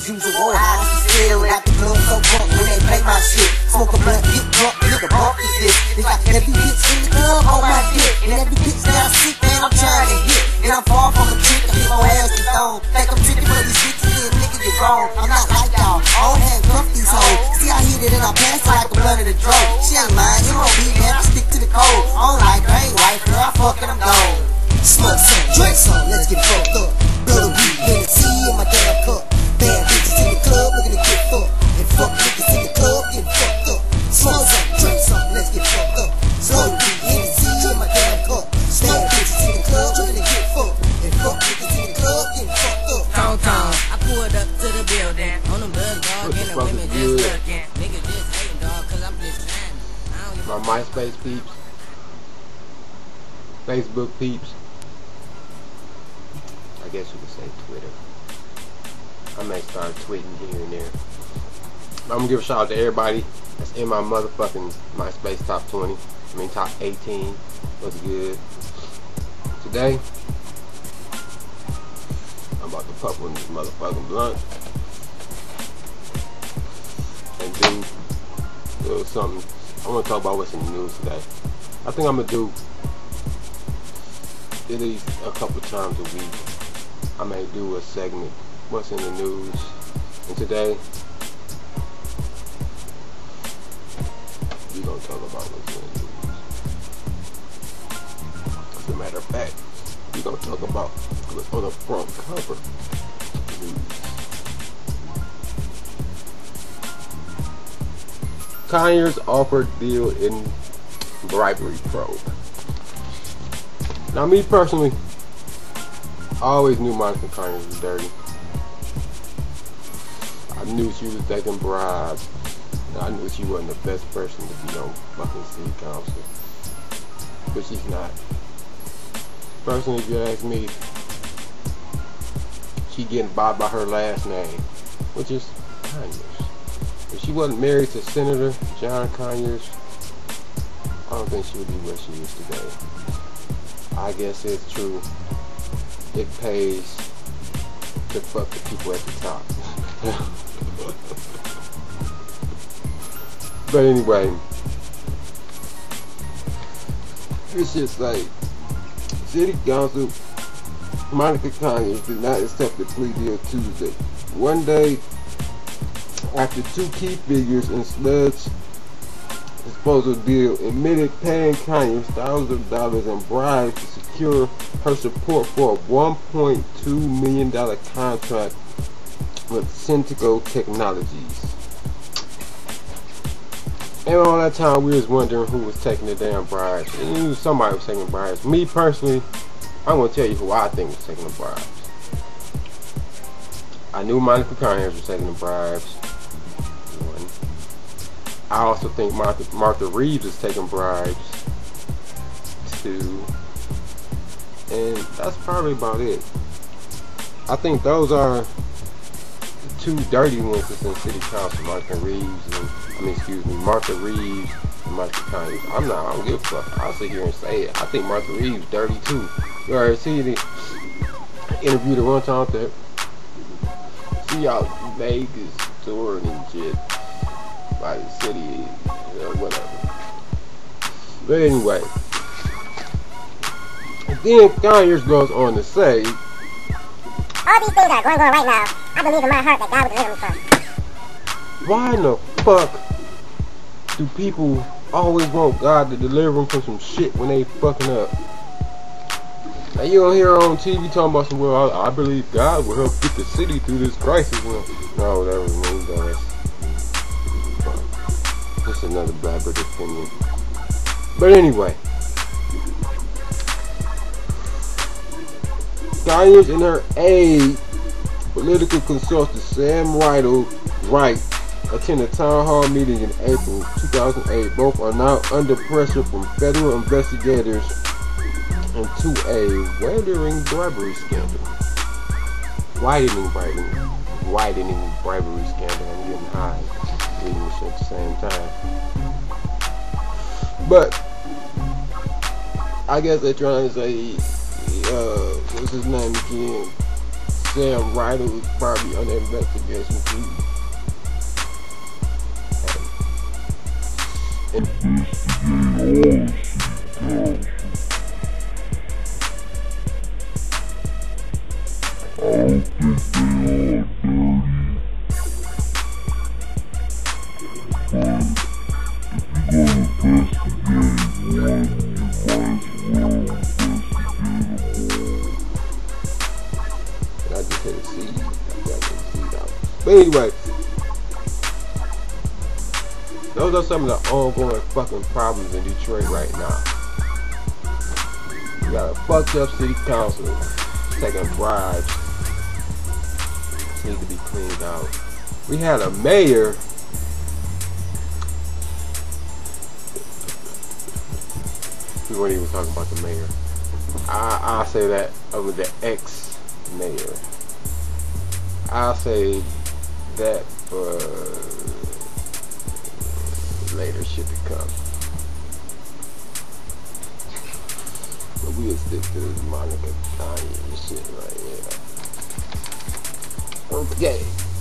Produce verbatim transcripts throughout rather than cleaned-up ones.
usual. I see still without the club so drunk when they play my shit. Smoke a blunt, get drunk, nigga, bump is this. It's like every bitch in the club on my dick, and every bitch that I see, man, I'm trying to hit. And I'm far from a trick, I hit my ass to thrown. Think I'm tricking for these bitches, yeah, nigga, you're wrong. I'm not like y'all, I don't handcuff these hoes. See, I hit it and I pass it like a blunt of the drone. She ain't mine, you don't be man, I stick to the code. I don't like her, ain't right, girl, I fuck and I'm gone. Smoke some, drink some, let's get fucked up. Blood of weed, Hennessy in my damn cup. Bad bitches in the club looking to get fucked. And fuck niggas in the club getting fucked up. Smoke some, drink some, let's get fucked up. Blood of weed, Hennessy in my damn cup. Bad bitches in the club looking to get fucked. And fuck niggas in the club getting fucked up. Tone, tone, I pulled up to the building on them blood dog and the women just looking. Nigga just hating dog cause I'm just trying. My MySpace peeps, Facebook peeps, I guess you could say Twitter. I may start tweeting here and there. I'm gonna give a shout out to everybody that's in my motherfucking MySpace top twenty. I mean top eighteen. What's good? Today, I'm about to puff on this motherfucking blunt and do a little something. I want to talk about what's in the news today. I think I'm gonna do at least a couple times a week. I may do a segment, what's in the news, and today we're gonna talk about what's in the news. As a matter of fact, we're gonna talk about what's on the front cover of the news. Conyers offered deal in bribery probe. Now, me personally, I always knew Monica Conyers was dirty. I knew she was taking bribes. I knew she wasn't the best person to be on fucking city council. But she's not. Personally, if you ask me, she getting bought by her last name, which is Conyers. If she wasn't married to Senator John Conyers, I don't think she would be where she is today. I guess it's true. It pays to fuck the people at the top. But anyway, it's just like City Council. Monica Conyers did not accept the plea deal Tuesday. One day after two key figures in Slud's disposal deal admitted paying Conyers thousands of dollars in bribes to secure her support for a one point two million dollar contract with Centigo Technologies. And all that time we was wondering who was taking the damn bribes. And you knew somebody was taking bribes. Me personally, I'm gonna tell you who I think was taking the bribes. I knew Monica Conyers was taking the bribes. One. I also think Martha, Martha Reeves is taking bribes. Two. And that's probably about it. I think those are the two dirty ones that's in City Council. Martha Reeves and, I mean, excuse me, Martha Reeves and Monica Conyers. I'm not, I don't give a fuck. I'll sit here and say it. I think Martha Reeves dirty too. You already see the interviewed her one time there. She out in Vegas touring and shit. By the city, you know, whatever. But anyway. Then Conyers goes on to say, all these things are going on right now. I believe in my heart that God will deliver me from. why in the fuck do people always want God to deliver them from some shit when they fucking up? Now you don't hear on T V talking about some, well, I, I believe God will help get the city through this crisis. Well, no, that was me, guys. Just another blabbered opinion. But anyway, Conyers and her aide, political consultant Sam Riddle Wright, attended a town hall meeting in April two thousand eight. Both are now under pressure from federal investigators into a widening bribery scandal. Widening bribery, widening bribery scandal. I'm getting high reading this shit at the same time. But I guess they're trying to say, uh, what's his name again? Sam Ryder was probably under investigation too. And But anyway, those are some of the ongoing fucking problems in Detroit right now. You got a fucked up city council taking bribes. This needs to be cleaned out. We had a mayor we weren't even talking about the mayor. I I'll say that over the ex-mayor. I'll say that for later shit to come. But we'll stick to this Monica Kanye shit right here. Okay.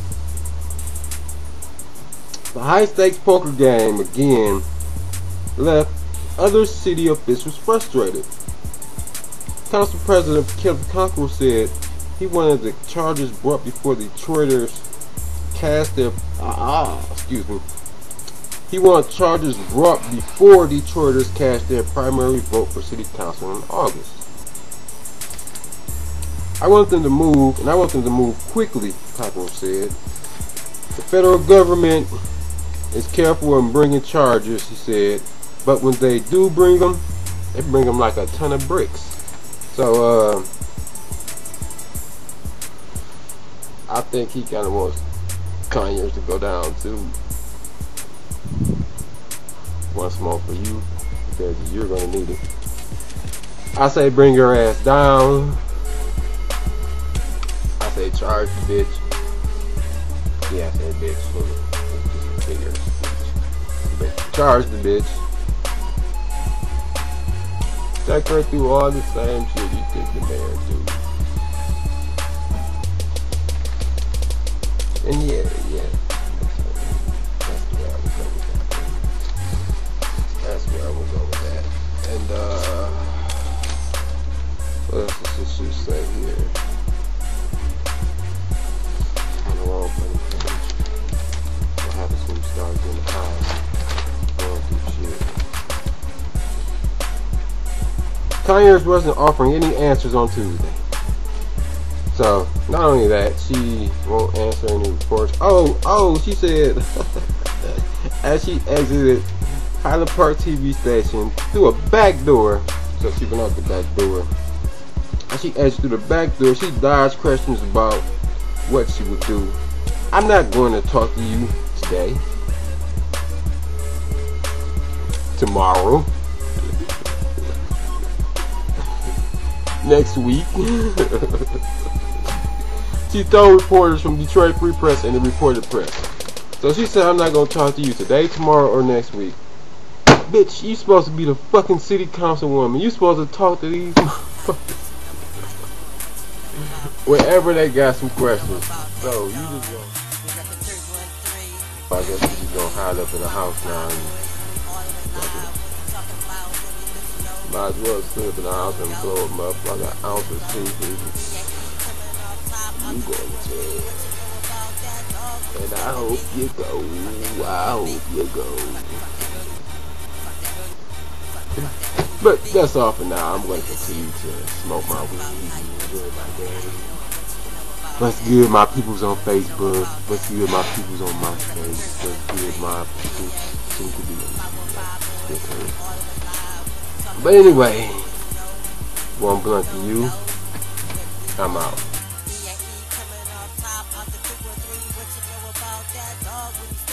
The high stakes poker game again left other city officials frustrated. Council President Kevin Conqueror said he wanted the charges brought before the Detroiters cast their ah, ah excuse me. He wanted charges brought before Detroiters cast their primary vote for city council in August. I want them to move, and I want them to move quickly, Conqueror said. The federal government is careful in bringing charges, he said, but when they do bring them, they bring them like a ton of bricks. So, uh, I think he kind of wants Kanye to go down too. Once more for you, because you're gonna need it. I say bring your ass down. I say charge the bitch. Yeah, I say bitch. Just figure. But charge the bitch. Take her through all the same shit you think the mayor do. And yeah, yeah. That's the way I would go with that. That's where I would go with that. And uh what else does this shit say here? On the wrong page. What happens when you start getting high? Going through shit. Kanye wasn't offering any answers on Tuesday. So, not only that, she won't answer any reports. Oh, oh, she said, as she exited Highland Park T V station through a back door, so she went out the back door. As she exited through the back door, she dodged questions about what she would do. I'm not going to talk to you today. Tomorrow. Next week. She told reporters from Detroit Free Press and the Reported Press. So she said, I'm not going to talk to you today, tomorrow, or next week. Bitch, you supposed to be the fucking city councilwoman. You supposed to talk to these motherfuckers whenever they got some questions. So you just go. I guess you just gonna hide up in the house now. And, might as well sit up in the house and blow them up like an ounce of seafood. You going to jail. And I hope you go. I hope you go. But that's all for now. I'm going to continue to smoke my weed and enjoy my day. What's good, my peoples on Facebook? What's good, my peoples on MySpace? What's good, my people seem to be on. But anyway, one blunt to you. I'm out. coming off top, off the two or three, what you know about that dog?